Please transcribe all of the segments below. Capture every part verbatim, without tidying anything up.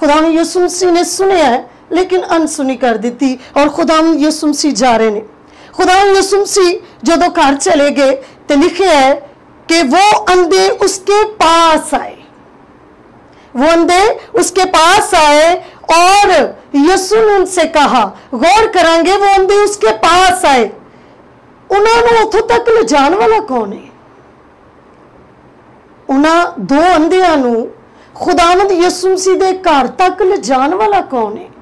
खुदाम यीशु मसीह ने सुनिया है लेकिन अनसुनी कर दी और खुदाम यीशु मसीह जा रहे ने। खुदाम यीशु मसीह जो दो घर चले गए तो लिखे है कि वो अंधे उसके पास आए, वो अंधे उसके पास आए और यीशु ने उनसे कहा, गौर करेंगे वो अंधे उसके पास आए, उन्होंने उतों तक ले जाने वाला कौन है? उन्होंने दो अंधियां नू खुदावंद यीशु मसीह दे घर तक ले जाने वाला कौन है?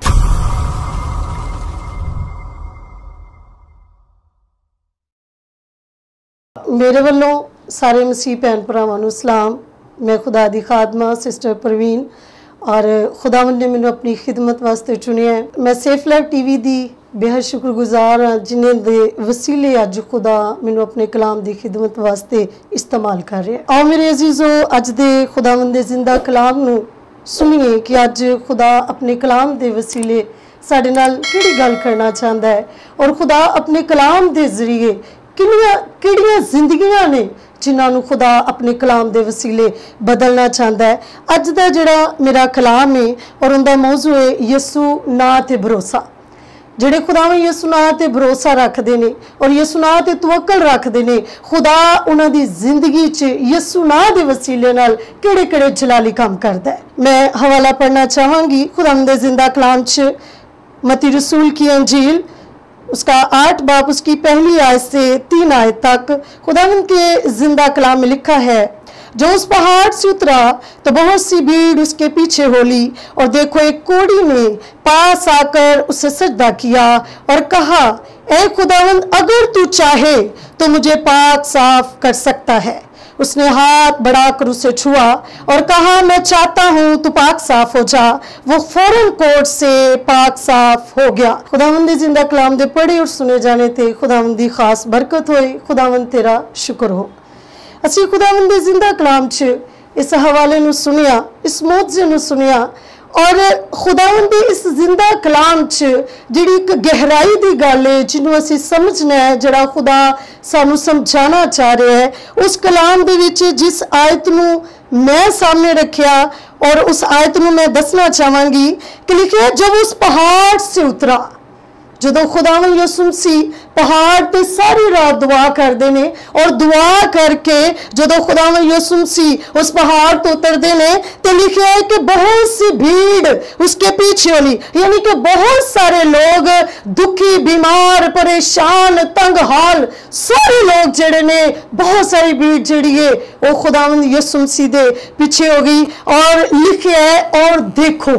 मेरे वालों सारे मसीह भैन भरावां नू सलाम। मैं खुदा दी खादमा सिस्टर परवीन और खुदावंद ने मैनू अपनी खिदमत वास्ते चुनिया है। मैं सेफ लाइफ टीवी दी बेहद शुक्रगुजार हाँ जिन्हें दे वसीले अज खुदा मैनू अपने कलाम की खिदमत वास्ते इस्तेमाल कर रहा है। आओ मेरे अजीजो अज दे खुदावंद दे जिंदा कलाम नू सुनिए कि अज खुदा अपने कलाम के वसीले साडे नाल किहड़ी गल करना चाहता है और खुदा अपने कलाम के जरिए किहड़ियां किहड़ियां जिंदगियां ने जिन्होंने खुदा अपने कलाम के वसीले बदलना चाहता है। अज का जिहड़ा मेरा कलाम है और उनका मौजू है यीशु नां ते भरोसा। जिहड़े खुदावन यीशु नां ते भरोसा रखते हैं और यीशु नां ते तवक्कल रखते हैं, खुदा उन्होंने जिंदगी च यीशु नां दे वसीले नाल किहड़े किहड़े जलाली काम करता है। मैं हवाला पढ़ना चाहांगी खुदावन दे जिंदा कलाम च मत्ती रसूल की अंजील उसका आठ बाब उसकी पहली आयत से तीन आयत तक खुदावन के जिंदा कलाम में लिखा है, जो उस पहाड़ से उतरा तो बहुत सी भीड़ उसके पीछे हो ली और देखो एक कोढ़ी ने पास आकर उसे सजदा किया और कहा, ए खुदावंद अगर तू चाहे तो मुझे पाक साफ कर सकता है। उसने हाथ बढ़ाकर उसे छुआ और कहा, मैं चाहता हूँ तू पाक साफ हो जा। वो फौरन कोढ़ से पाक साफ हो गया। खुदावंद दी जिंदा कलाम दे पढ़े और सुने जाने ते खुदावंद दी खास बरकत होए। खुदावंद तेरा शुक्र हो। असी खुदावंद दे जिंदा कलाम च इस हवाले नू सुनिया, इस मौजू नू सुनिया और खुदावंद दे इस जिंदा कलाम च जिहड़ी एक गहराई दी गल है जिन्हों असी समझना है, जिहड़ा खुदा सानू समझाना चाह रहा है, उस कलाम दे विच जिस आयत नू मैं सामने रखिया और उस आयत नू मैं दसना चाहांगी कि लिखिया, जब उस पहाड़ से उतरा। जो खुदावन यीशु मसीह पहाड़ पे सारी रात दुआ करते हैं और दुआ करके जो खुदावन यीशु मसीह उस पहाड़ तो उतरते हैं तो लिखा है कि बहुत सी भीड़ उसके पीछे होली, यानी कि बहुत सारे लोग दुखी, बीमार, परेशान, तंग हाल सारे लोग जड़े ने बहुत सारी भीड़ जड़ी है वो खुदावन यीशु मसीह दे पीछे हो गई। और लिखे है और देखो,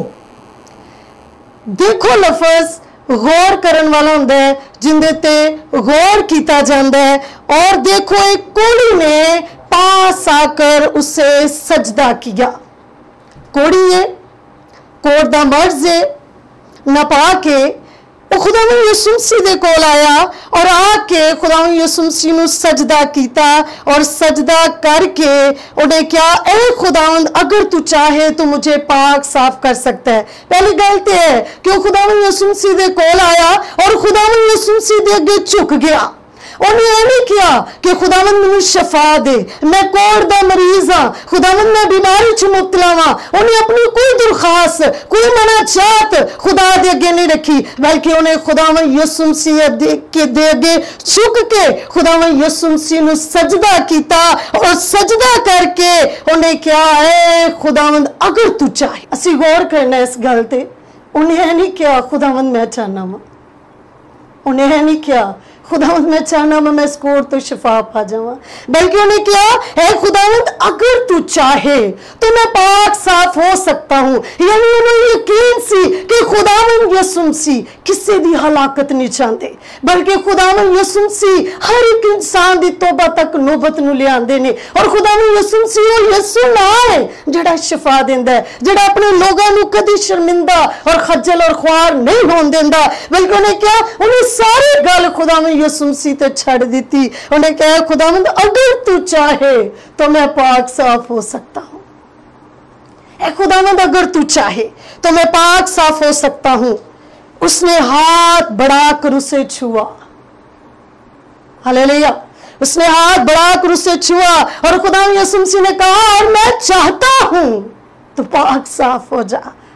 देखो लफज गौर करन वाला होंदा है, जिंदे ते गौर किया जाता है। और देखो एक कोढ़ी ने पास आकर उसे सजदा किया। कोढ़ी है, कोढ़ दा मर्ज है, नपा के वो खुदावन यीशु मसीह दे कोल आया और आके खुदावन यीशु मसीह नू सजदा कीता और सजदा करके उन्हें क्या, ए खुदावन अगर तू चाहे तो मुझे पाक साफ कर सकता है। पहली गल तो है कि खुदावन यीशु मसीह दे कोल आया और खुदावन यीशु मसीह दे अगे झुक गया। उन्हें यह नहीं किया कि खुदावन मैनू शफा दे, मैं कोढ़ दा मरीज हाँ, खुदावन मैं बीमारी च मुबतला हाँ। उन्हें अपनी कोई दरखास्त, कोई मनाचात खुदा दे अगे नहीं रखी, बल्कि उन्हें खुदावन यीशु मसीह के दे अगे झुक के खुदावन यीशु मसीह नू सजदा कीता और सजदा करके उन्हें क्या है, खुदावन अगर तू चाहे। असी गौर करना इस गल ते, उन्हें यह नहीं किया खुदावन मैं चाहना वा, उन्हें यह नहीं किया खुदावंद मैं चाहना मैं मैं इस कोढ़ तो शफा पा जावा, बल्कि उन्हें क्या है, खुदावंद अगर तू चाहे तो मैं पाक साफ हो सकता हूँ। यानी उन्हें यकीन सी कि खुदावंद यीशु मसीह किसी दी हलाकत नहीं चाहते, बल्कि खुदावंद यीशु मसीह हर एक इंसान दी तौबा तक नौबत नू ले आंदे ने। और खुदावंद यीशु मसीह वो यीशु नाम है जिहड़ा शफा देंदा है, जिहड़ा अपने लोगों नू कदी शर्मिंदा और खज्जल और ख्वार नहीं होन देंदा, बल्कि उन्हें क्या, उन्हें सारी गल खुदावंद यीशु मसीह ते छड़ दी। उन्हें कहा, खुदावंद अगर तू चाहे तो मैं पाक साफ हो सकता हूं। ए खुदावंद अगर तू चाहे तो मैं पाक साफ हो सकता हूं। उसने हाथ बढ़ाकर उसे छुआ। हालेलुया। उसने हाथ बढ़ाकर उसे छुआ और खुदावंद यीशु मसीह ने कहा, और मैं चाहता हूं तो पाक साफ हो जा।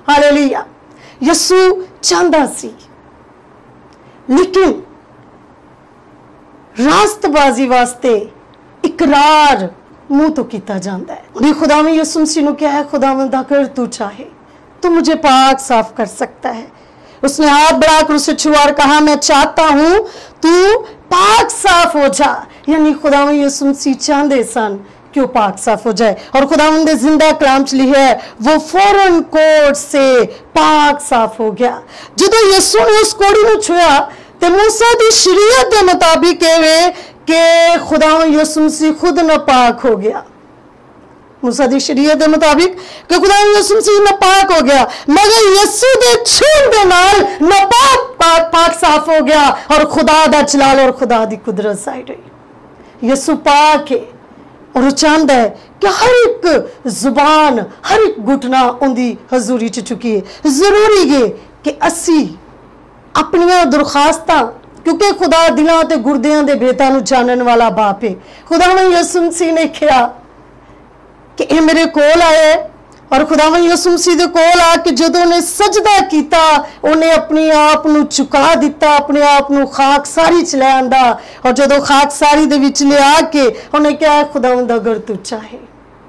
हालेलुया। यसू चाहता सी, लेकिन रास्तबाजी वास्ते इकरार मुंह तो किया जाता है। उन्हें खुदावन यसू मसीह ने क्या है, खुदावंद अगर तू चाहे तो मुझे पाक साफ कर सकता है। उसने हाथ बढ़ाकर उसे छुआ और कहा, मैं चाहता हूं तू पाक साफ हो जा। यानी खुदावन यसू मसीह चाहते सन कि वो पाक साफ हो जाए। और खुदावंद जिंदा कलाम च लिखा है, वो फौरन कोड़ से पाक साफ हो गया। जो यसू ने उस कोड़ी को छुआ तो मूसा की शरीयत के मुताबिक कि खुदावन यसू मसीह खुद नापाक हो गया। मूसा की शरीयत के मुताबिक कि खुदावन यसू मसीह नापाक हो गया, मगर यसू के छूण के नाल नापाक पाक पाक साफ हो गया और खुदा दा जलाल और खुदा दी कुदरत साइड हुई। यसू पाक है और वो चाहता है कि हर एक जुबान, हर एक घुटना उनकी हजूरी च चुकी है। जरूरी है कि असी अपनिया दरखास्तां, क्योंकि खुदा दिलों ते गुरदियां दे भेतां नूं जानन वाला बाप है। खुदावन यसू मसीह ने कहा कि ये मेरे कोल आए और खुदावन यसू मसीह दे कोल आके जदों ने सजदा किया, उन्हें अपने आप नूं चुका दिता, अपने आप नूं खाक सारी च ले आंदा। और जदों खाक सारी दे विच ले आके उन्हें कहा, खुदावंद अगर तू चाहे,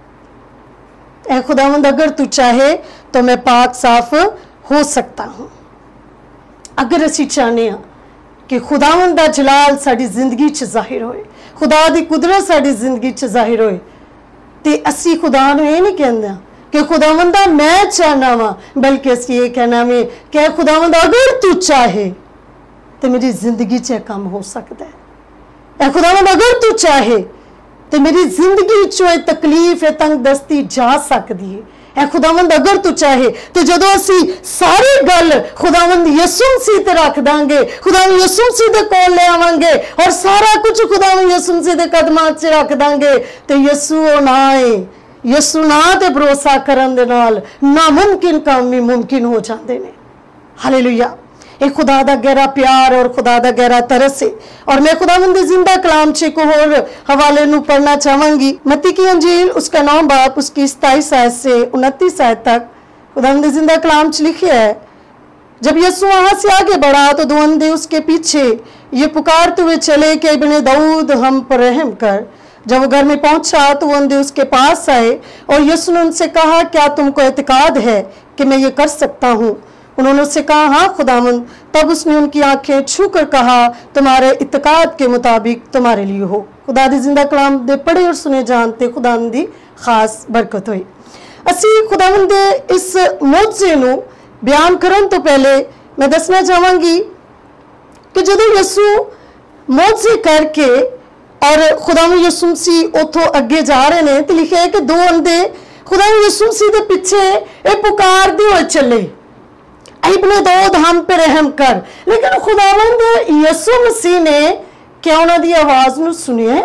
ऐ खुदावंद अगर तू चाहे तो मैं पाक साफ हो सकता हूँ। अगर असी चाहते हैं कि खुदावंद दा जलाल साडी जिंदगी च जाहिर होए, खुदा दी कुदरत साडी जिंदगी च जाहिर होए, ते असी खुदा नूं ये नहीं कहंदे कि खुदावंदा मैं चाहना वा, बल्कि असी ये कहना वे कि खुदावंद अगर तू चाहे तो मेरी जिंदगी च काम हो सकता है। ए खुदावंद अगर तू चाहे तो मेरी जिंदगी चो तकलीफ है तंग दस्ती जा सकती है। ए खुदावंद अगर तू चाहे तो जदों असी सारी गल खुदावंद यसू मसीह ते रख दांगे, खुदावंद यसू मसीह दे कोल ले आवांगे और सारा कुछ खुदावंद यसू मसीह दे कदमां च रख दांगे, तो यसू ना है, यसू ना ते भरोसा करन दे नाल नामुमकिन काम भी मुमकिन हो जाते हैं। हालेलुया। एक खुदा दा गहरा प्यार और खुदा दा गहरा तरस है। और मैं खुदावंद दे जिंदा कलाम च एक होर हवाले नूं पढ़ना चाहांगी। मत्ती की अंजील उसका नौ बाप उसकी सताईस आयत से उनतीस आयत तक खुदावंद दे जिंदा कलाम च लिखा है, जब यीशु वहां से आगे बढ़ा तो दो अंधे उसके पीछे ये पुकारते हुए चले कि इब्ने दाऊद हम पर रहम कर। जब वो घर में पहुंचा तो वो अंधे उसके पास आए और यीशु ने उनसे कहा, क्या तुमको एतकाद है कि मैं ये कर सकता हूँ? उन्होंने उससे कहा, हाँ खुदावंद। तब उसने उनकी आंखें छू कर कहा, तुम्हारे इत्तेकाद के मुताबिक तुम्हारे लिए हो। खुदा दी जिंदा कलाम दे पढ़े और सुने जानते खुदावंद दी खास बरकत हुई। असी खुदावंद दे इस मौजज़े नूं बयान करन तो पहले मैं दसना चाहांगी कि जदों यसू मौजज़े करके और खुदावंद यसू मसीह उथों अगे जा रहे हैं तो लिखा है कि दो अंधे खुदावंद यसू मसीह दे पिछे ये पुकारदे हुए चले, इब्ने दाऊद हम पे रहम कर। लेकिन खुदावंद यसू मसीह ने क्या उन्हां दी आवाज नूं सुनिया?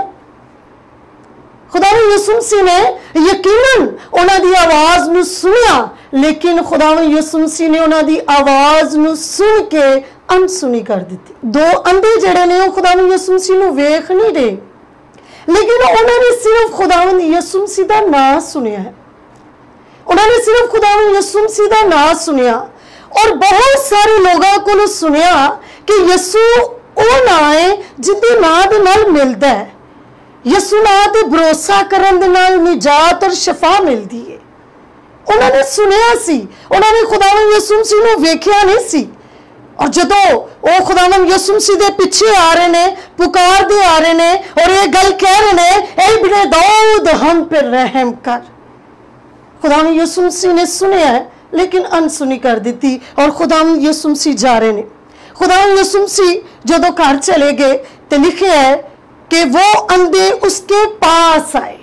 खुदावंद यसू मसीह ने यकीनन उन्हां दी आवाज नूं सुनिया, लेकिन खुदावंद यसू मसीह ने उन्हां दी आवाज नूं सुन के अनसुनी कर दी। दो अंधे जड़े ने खुदावंद यसू मसीह नूं वेख नहीं रहे, लेकिन उन्होंने सिर्फ खुदावंद यसू मसीह दा नाम सुनिया है। उन्होंने सिर्फ खुदावंद यसू मसीह दा नाम सुनिया और बहुत सारे लोगों को सुनिया कि यसू वो ना है जिंदे नाम दे नाल मिलता है। यसू नाम ते भरोसा करन दे नाल निजात और शफा मिलती है। उन्होंने सुनिया सी, उन्होंने खुदावंद यसू मसीह नूं वेख्या नहीं सी। और जदों वो खुदावंद यसू मसीह दे पिछे आ रहे ने, पुकार दे आ रहे ने और ये गल कह रहे ने, ऐ इब्ने दाऊद हम पर रहम कर। खुदावंद यसू मसीह ने सुनिया है लेकिन अनसुनी कर दी और खुदावंद यसू मसीह जा रहे ने। खुदावंद यसू मसीह जदों घर चले गए तो लिखे है कि वो अंधे उसके पास आए,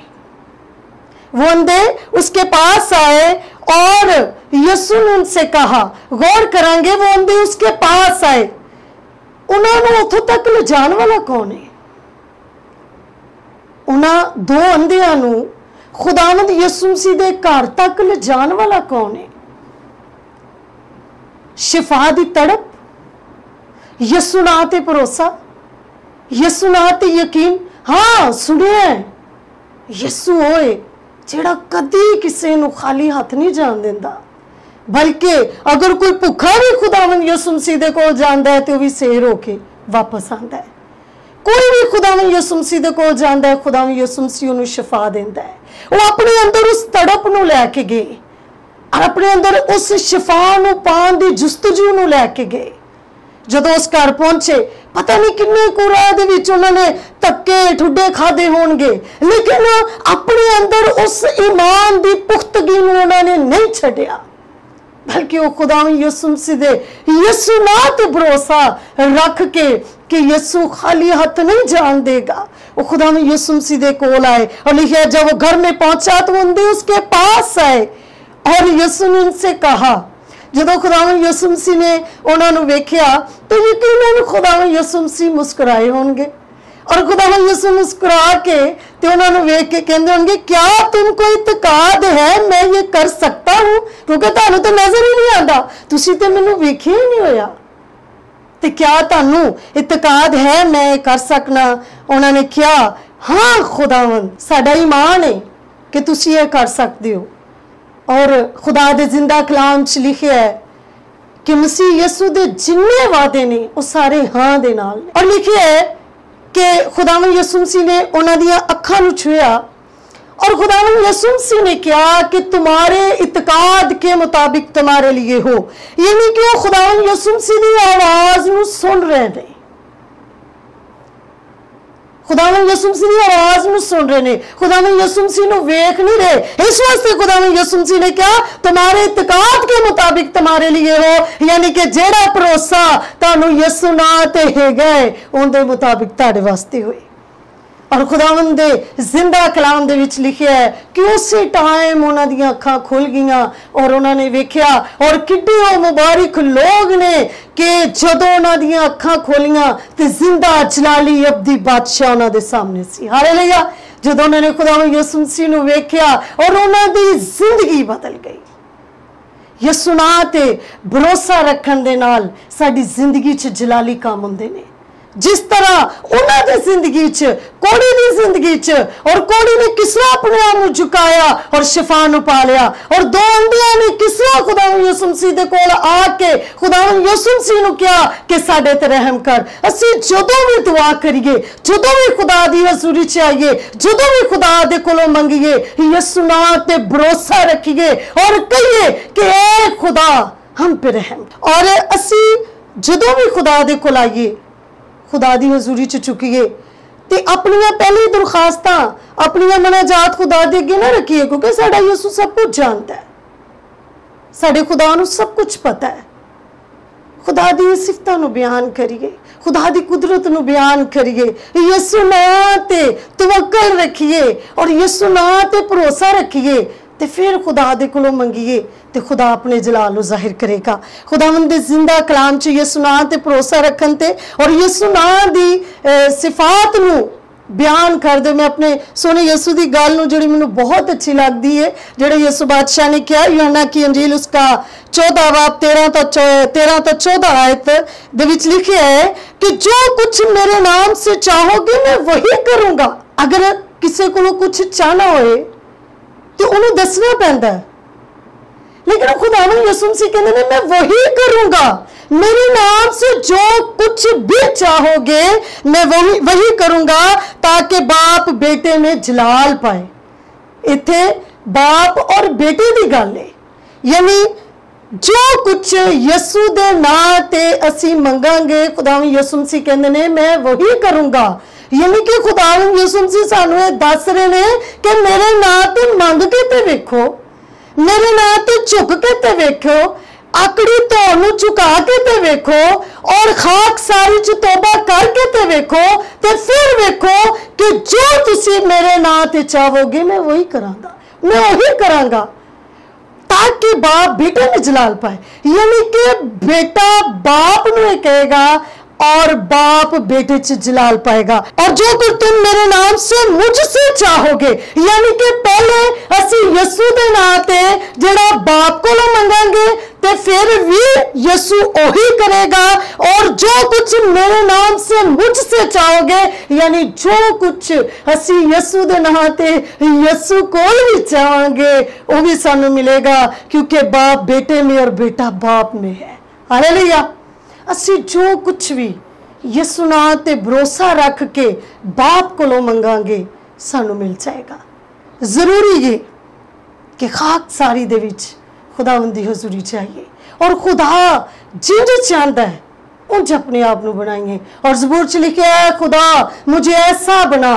वो अंधे उसके पास आए और यसू ने उनसे कहा, गौर करेंगे वो अंधे उसके पास आए, उन्होंने उथों तक ले जाने वाला कौन है? उन्होंने दो अंधियां नूं खुदावंद यसू मसीह दे घर तक ले जाने वाला कौन है? शिफा दी तड़प, यसू नाम ते भरोसा, यसू नाम ते यकीन। हाँ सुनिया यसू होए जेड़ा कदी किसी नूं खाली हाथ नहीं जान देंदा, बल्कि अगर कोई भुखा भी खुदावंद यसु मसीह दे कोल जांदा है तो भी सेर होके वापस आंदा है। कोई भी खुदावंद यसु मसीह दे कोल जांदा है, खुदावंद यसु मसीह उन्हें शिफा देंदा है। वो अपने अंदर उस तड़प नूं लैके गए और अपने अंदर उस शिफा नूं पाउण दी जुस्तजू नूं लैके गए। जदों उस घर पहुंचे, पता नहीं किन्ने को राह दे विच उन्होंने धक्के ठुड्डे खाधे होणगे, लेकिन अपने अंदर उस ईमान दी पुख्तगी नूं उन्होंने नहीं छड्डिया, बल्कि वो खुदावंद यसु मसीह दे यसु नाम ते भरोसा रख के कि यसु खाली हाथ नहीं जान देगा। वो खुदावंद यसु मसीह दे कोल आए और लिखा जब वो घर में पहुंचा तो उनके उसके पास आए और यसु ने उनसे कहा, जदों खुदावंद यसु मसीह ने उन्होंने वेख्या तो यकीनन खुदावंद यसु मसीह मुस्कुराए होंगे और खुदावंद यसु मुस्कुरा के तो उन्होंने वेख के कहते होंगे, क्या तुमको इत्काद है मैं ये कर सकता हूं, क्योंकि तुहानू तो नजर ही नहीं आता, तुसी ते मैनू वेखिया ही नहीं होया, ते क्या तुहानू इत्काद है मैं कर सकना। उन्होंने कहा, हाँ खुदावंद साडा ईमान है कि तुसी ये कर सकते हो। और खुदा दे जिंदा कलाम च लिखिया है कि मसीह यसु दे जिन्ने वादे ने वो सारे हाँ दे नाल। और लिखिया है कि खुदावंद यसु मसीह ने उन्हां दी अखां नूं छुआ और खुदावंद यसु मसीह ने कहा कि तुम्हारे इत्काद के मुताबिक तुम्हारे लिए हो, यानी कि वो खुदावंद यसु मसीह दी आवाज नूं सुन रहे हैं, खुदावंद यसु मसीह की आवाज नूं सुन रहे ने, खुदावंद यसु मसीह नूं वेख नहीं रहे। इस वास्ते खुदावंद यसु मसीह ने क्या तुम्हारे इत्काद के मुताबिक तुम्हारे लिए हो, यानी कि जेड़ा भरोसा तुहानू यसु नाम ते हैगा है उनके मुताबिक तुहाडे वास्ते होए। और खुदावंद दे जिंदा कलाम दे विच लिखिया है कि उसी टाइम उन्हां दी अखां खुल गईयां और उन्होंने वेख्या और किड्डे वो मुबारक लोग ने कि जदों उन्हां दी अखां खोलियां ते जिंदा जलाली अबदी बादशाह उन्हां दे सामने सी। हालेलुया। जदों उन्होंने खुदावंद यसु मसीह नूं वेख्या और उन्हां दी जिंदगी बदल गई। यसु नाम ते भरोसा रखण दे नाल साडी जिंदगी च जलाली काम हुंदे ने। जिस तरह उन्होंने जिंदगी च कोड़ी की जिंदगी च और कोड़ी ने किस तरह अपने आप को झुकाया और शिफा नूं पा लिया, और दो अंधियां ने किस तरह खुदावंद यसु मसीह दे कोल आके खुदावंद यसु मसीह नूं कहा कि साडे ते रहम कर। असीं जदों भी दुआ करिए, जदों भी खुदा दी हज़ूरी च आइए, जदों भी खुदा दे कोलों मंगिए, यसु नाम ते भरोसा रखिए और कहिए कि ऐ खुदा हम पे रहम। और असीं जदों भी खुदा दे कोल आइए, खुदा दी हजूरी च चुकीए ते अपनियां पहली दरखास्तां अपनियां मनाजात खुदा दे अगे ना रखिए, क्योंकि साडा यसु सब कुछ जानता है, साडे खुदा नूं सब कुछ पता है। खुदा दी सिफतां नूं बयान करिए, खुदा दी कुदरत नूं बयान करिए, यसु नाम ते तवक्कल रखिए और यसु नाम ते भरोसा रखिए ते फिर खुदा दे कोलों मंगिए ते खुदा अपने जलाल नूं जाहिर करेगा। खुदावंद दे जिंदा कलाम च यसु नाम ते भरोसा रखन ते और यसु नाम दी सिफात नूं बयान कर दे। मैं अपने सोने यसु दी गल नूं जिहड़ी मैनूं बहुत अच्छी लगदी है, जिहड़े यसु बादशाह ने कहा यूहन्ना की अंजील उसका चौदह बाब तेरह तो तेरह तो चौदह आयत दे विच लिखिया है कि जो कुछ मेरे नाम से चाहोगे मैं वही करूंगा। अगर किसी को कुछ चाहना होए तो उन्हें दसना पैंदा है, लेकिन खुदावंद यसु मसीह कहते हैं मैं वही करूंगा, मेरे नाम से जो कुछ भी चाहोगे मैं वही वही करूंगा ताकि बाप बेटे में जलाल पाए। इत्थे बाप और बेटे की गल है, यानी जो कुछ यसु दे नाम ते असी मंगांगे खुदावंद यसु मसीह कहते हैं मैं वही करूंगा। यानी कि खुदावंद यसु मसीह सानू ये दस रहे हैं कि मेरे नाम ते मंग के ते वेखो, मेरे नाम ते झुक के ते वेखो, आकड़ी तौर झुका के ते वेखो और खाक सारी च तौबा करके ते वेखो, ते फिर वेखो कि जो तुसी मेरे नाम ते चाहोगे मैं वही करांगा, मैं वही करांगा ताकि बाप बेटे में जलाल पाए। यानी कि बेटा बाप नूं कहेगा और बाप बेटे च जलाल पाएगा। और जो कुछ तुम मेरे नाम से मुझसे चाहोगे, यानी कि पहले असी यसू दे नाम ते जेड़ा बाप को मंगांगे ते फिर भी यसू ओही करेगा। और जो कुछ मेरे नाम से मुझसे चाहोगे, यानी जो कुछ असी यसू दे नाम ते यसू को भी चाहेंगे वो भी सानू मिलेगा, क्योंकि बाप बेटे में और बेटा बाप में है। हालेलुया। असी जो कुछ भी यसू नाम ते भरोसा रख के बाप को मंगांगे सानू मिल जाएगा। जरूरी है कि खाक सारी दे विच खुदावंद दी हजूरी चाहिए, और खुदा जिंज चाहता है उंज अपने आप को बनाइए। और ज़बूर च लिखा है, खुदा मुझे ऐसा बना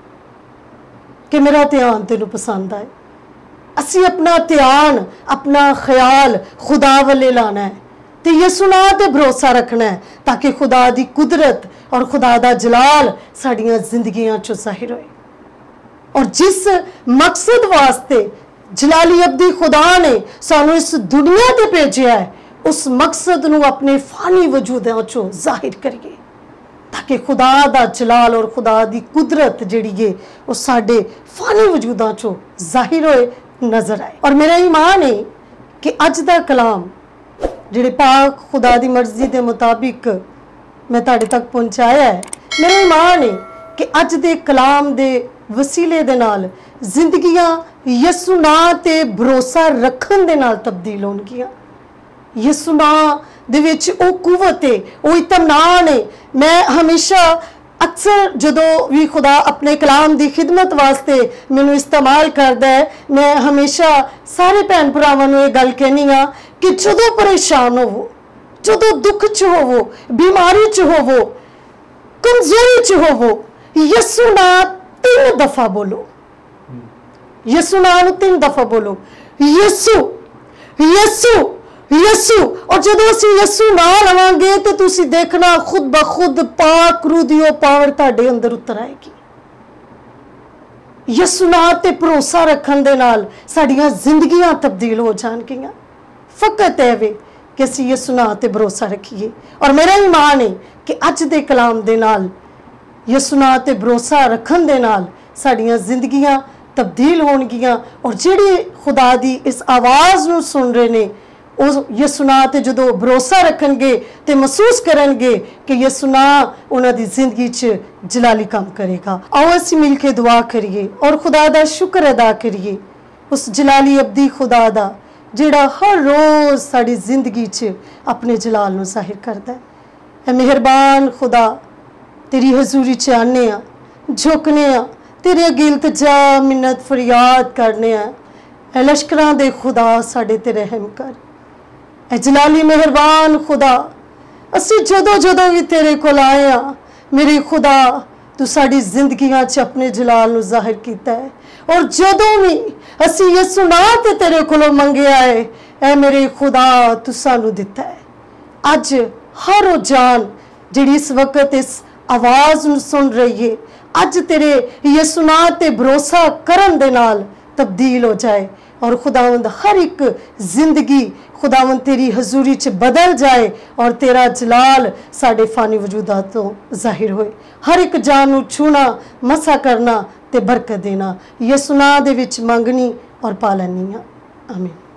कि मेरा ध्यान तेनू पसंद आए। असी अपना ध्यान अपना ख्याल खुदा वाले लाना है ते यसू नाम ते भरोसा रखना है, ताकि खुदा दी कुदरत और खुदा दा जलाल साड़ियां जिंदगियां चो जाहिर होए। और जिस मकसद वास्ते जलाली अब्दी खुदा ने सानू इस दुनिया ते भेजा है, उस मकसद नू अपने फानी वजूदां चो जाहिर करिए, ताकि खुदा दा जलाल और खुदा दी कुदरत जिहड़ी है वो साडे फानी वजूदां चो जाहिर होए, नजर आए। और मेरा ईमान है कि अज दा कलाम जिहड़े पाक खुदा दी मर्जी के मुताबिक मैं तुहाडे तक पहुँचाया है, मेरा ईमान है कि अज दे कलाम दे वसीले दे नाल जिंदगियां यसू नाम ते भरोसा रखन दे नाल तब्दील होणगियां। यसू नाम दे विच ओ कुवत है, ओ इत्मीनान है। मैं हमेशा अक्सर जदों भी खुदा अपने कलाम की खिदमत वास्ते मैनू इस्तेमाल करता है, मैं हमेशा सारे भैन भरावां नूं ये गल कहनी हाँ कि जदों परेशान होवो, जदों दुख च होवो, बीमारी च होवो, कमजोरी च होवो, यसू नाम तीन दफा बोलो। यसू नाम तीन दफा बोलो, यसू यसू यसू। और जदों असी यसू ना लवांगे तो तुसी देखना खुद ब खुद पाक रूह दी ओ पावर तुहाडे अंदर उतर आएगी। यसू नाम ते भरोसा रखन दे नाल साडियां जिंदगियां तब्दील हो जाणगियां। फकत है वे कि असी यसू नाम ते भरोसा रखिए। और मेरा ईमान है कि अज दे कलाम दे नाल यसू नाम ते भरोसा रखन दे नाल साडियां जिंदगियां तब्दील होणगियां। और जिहड़े खुदा दी इस आवाज़ नूं सुन रहे ने, उस यसू नाम ते जदों भरोसा रखणगे ते महसूस करनगे कि यसू नाम उन्हां दी जिंदगी च जलाली काम करेगा। आओ असी मिल के दुआ करिए और खुदा दा शुक्र अदा करिए उस जलाली अब्दी खुदा दा जिहड़ा हर रोज़ साडी जिंदगी च अपने जलाल नूं जाहिर करदा है। ऐ मेहरबान खुदा, तेरी हजूरी च आने आ, झुकने आ, तेरे अगे इल्तिजा मिन्नत फरियाद करने आ। ऐ लश्करां दे खुदा साडे ते रहम कर। ऐ जलाली मेहरबान खुदा, असी जदों जदों भी तेरे कोल आए आ, मेरे खुदा तू साडी जिंदगियां च अपने जलाल नूं जाहिर कीता है। और जदों भी असी यसू नाम ते तेरे कोलों मंगिया है, ऐ मेरे खुदा तू सानू दिता है। अज हर वो जान जिहड़ी इस वक्त इस आवाज़ नूं सुन रही है, अज तेरे यसू नाम ते भरोसा करन दे नाल तब्दील हो जाए। और खुदावंद हर एक जिंदगी खुदावंद तेरी हजूरी च बदल जाए और तेरा जलाल साडे फानी वजूदा तो जाहिर होए। हर एक जान नूं छूना, मसा करना ते बरकत देना, यसू नाम दे विच मंगनी और पा लैनी। आमीन।